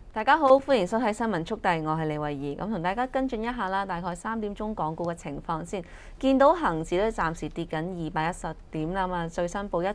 大家好，歡迎收睇新聞速遞，我係李慧儀，咁同大家跟進一下啦。大概3點鐘港股嘅情況先，見到恒指咧暫時跌緊210點啦，咁啊最新報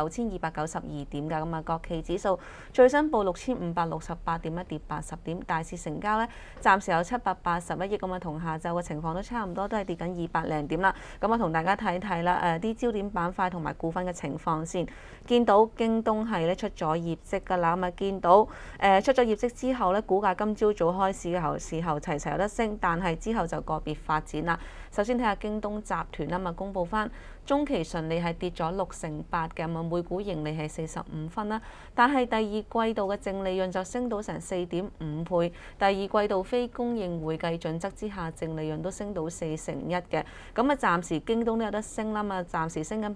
19292點㗎，咁啊國企指數最新報6568點，一跌80點，大市成交咧暫時有781億，咁啊同下晝嘅情況都差唔多，都係跌緊200零點啦。咁啊同大家睇睇啦，啲焦點板塊同埋股份嘅情況先，見到京東係咧出咗業績㗎啦，咁啊見到出咗業績之後咧，股價今朝早開市嘅時候齊齊有得升，但係之後就個別發展啦。首先睇下京東集團啊嘛，公佈翻中期純利係跌咗68%嘅，咁每股盈利係45分啦。但係第二季度嘅淨利潤就升到成4.5倍，第二季度非公認會計準則之下淨利潤都升到41%嘅。咁啊暫時京東都有得升啦嘛，暫時升緊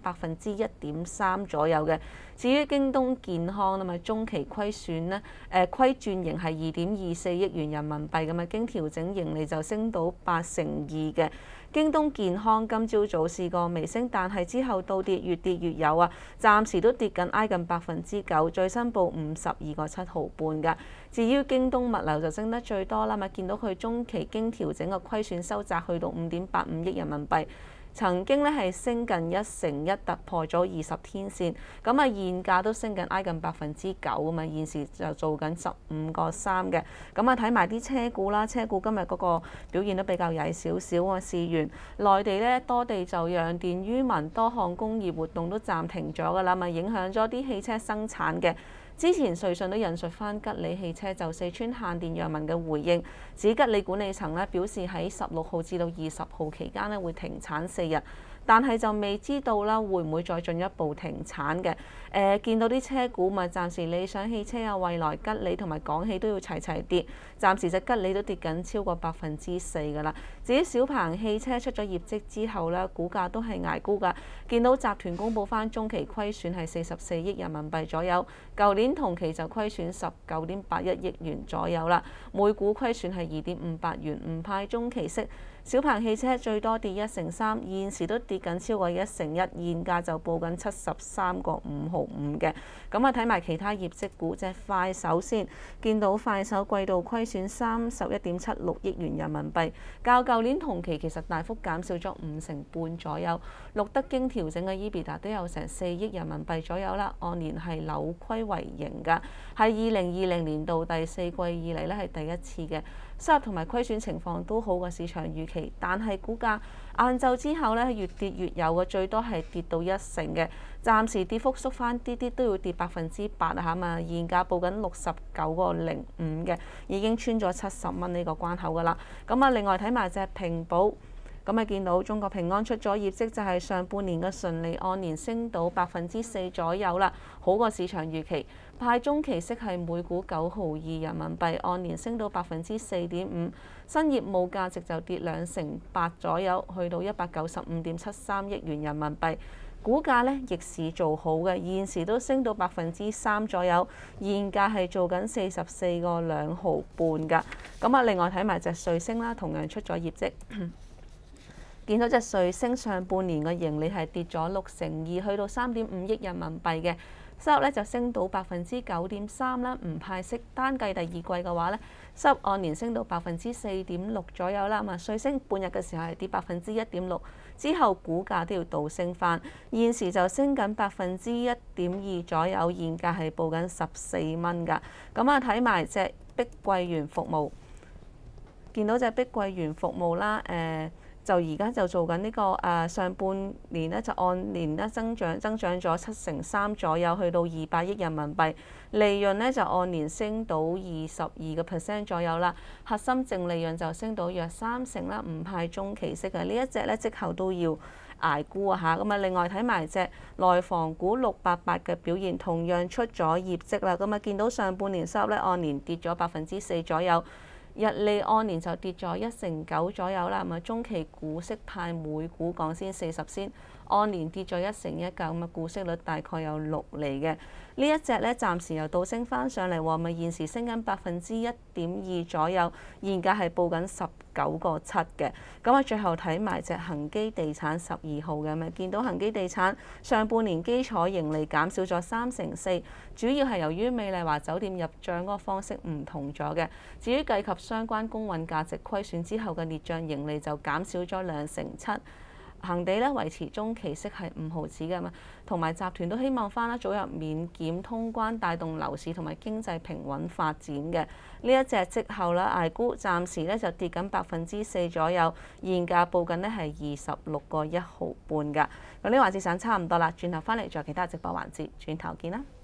1.3%左右嘅。至於京東健康啊嘛，中期虧損呢，虧轉盈係2.24億元人民幣咁啊，經調整盈利就升到82%嘅。京東健康今朝早試過微升，但係之後倒跌，越跌越有啊，暫時都跌緊挨近9%，最新報52.7毫半㗎。至於京東物流就升得最多啦嘛，見到佢中期經調整嘅虧損收窄去到5.85億人民幣。曾經咧係升近1成1，突破咗20天線，咁啊現價都升緊挨近9%啊嘛，現時就做緊15.3嘅。咁啊睇埋啲車股啦，車股今日嗰個表現都比較曳少少啊。事源內地咧多地就讓電於民，多項工業活動都暫停咗㗎啦，咪影響咗啲汽車生產嘅。之前瑞信都引述翻吉利汽車就四川限電讓民嘅回應，指吉利管理層咧表示喺16號至到20號期間咧會停產4日，但係就未知道啦會唔會再進一步停產嘅。見到啲車股咪暫時理想汽車啊、蔚來、吉利同埋廣汽都要齊齊跌，暫時隻吉利都跌緊超過4%㗎啦。至於小鵬汽車出咗業績之後咧，股價都係捱沽㗎。見到集團公佈翻中期虧損係44億人民幣左右，舊年同期就虧損19.81億元左右啦，每股虧損係2.58元，唔派中期息。小鵬汽車最多跌1成3，現時都跌緊超過1成1，現價就報緊73.5毫5嘅。咁啊睇埋其他業績股，隻快手先，見到快手季度虧損31.76億元人民幣，較舊年同期其實大幅減少咗5成半左右。錄得經調整嘅 EBITDA 都有成4億人民幣左右啦，按年係扭虧為盈㗎，係2020年度第4季以嚟咧係第一次嘅。收入同埋虧損情況都好過市場預期，但係股價晏晝之後咧越跌越有嘅，最多係跌到1成嘅，暫時跌幅縮翻啲啲，都要跌8%啊嚇嘛，現價報緊69.05嘅，已經穿咗70蚊呢個關口㗎啦。咁啊，另外睇埋隻平保。咁啊，見到中國平安出咗業績，就係上半年嘅純利按年升到4%左右啦，好過市場預期。派中期息係每股9毫2人民幣，按年升到4.5%。新業務價值就跌2成8左右，去到195.73億元人民幣。股價呢逆市做好嘅，現時都升到3%左右，現價係做緊44.2毫半㗎。咁啊，另外睇埋隻瑞星啦，同樣出咗業績。見到隻瑞星上半年嘅盈利係跌咗2成2，去到3.5億人民幣嘅，收入咧就升到9.3%啦，唔派息。單計第二季嘅話咧，收入按年升到4.6%左右啦。咁啊，瑞星半日嘅時候係跌1.6%，之後股價都要倒升翻，現時就升緊1.2%左右，現價係報緊14蚊㗎。咁啊，睇埋隻碧桂園服務，見到隻碧桂園服務啦，就而家就做緊呢個上半年咧就按年咧增長咗7.3%左右，去到200億人民幣，利潤咧就按年升到22% 左右啦，核心淨利潤就升到約3成啦，唔派中期息嘅呢一隻咧即後都要捱沽啊嚇。咁啊，另外睇埋隻內房股688嘅表現，同樣出咗業績啦。咁啊，見到上半年收入咧按年跌咗4%左右。日利按年就跌咗1成9左右啦，咁啊中期股息派每股港仙40仙， 按年跌咗1成1㗎，咁啊股息率大概有6厘嘅。呢一隻咧暫時又倒升翻上嚟喎，咪現時升緊1.2%左右，現價係報緊19.7嘅。咁啊最後睇埋隻恒基地產12號嘅，咪見到恒基地產上半年基礎盈利減少咗3.4%，主要係由於美麗華酒店入帳嗰個方式唔同咗嘅。至於計及相關公允價值虧損之後嘅列帳盈利就減少咗2.7%。恒地咧維持中期息係5毫子嘅嘛，同埋集團都希望翻啦早日免檢通關，帶動樓市同埋經濟平穩發展嘅。呢一隻績後啦，捱沽暫時咧就跌緊4%左右，現價報緊咧係26.1毫半㗎。咁呢環節上差唔多啦，轉頭翻嚟再其他直播環節，轉頭見啦。